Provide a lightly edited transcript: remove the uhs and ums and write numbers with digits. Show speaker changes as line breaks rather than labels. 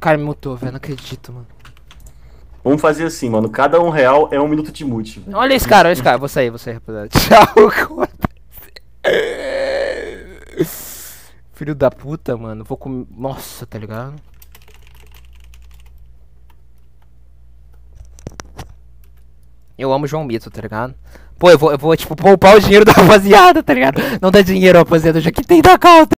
cara me mutou, velho. Não acredito, mano.
Vamos fazer assim, mano. Cada R$1 é 1 minuto de mute. Velho.
Olha esse cara, Vou sair, rapaziada. Tchau, filho da puta, mano. Vou comer. Nossa, tá ligado? Eu amo João Mito, tá ligado? Pô, eu vou, tipo, poupar o dinheiro da rapaziada, tá ligado? Não dá dinheiro, rapaziada. Eu já quitei da conta.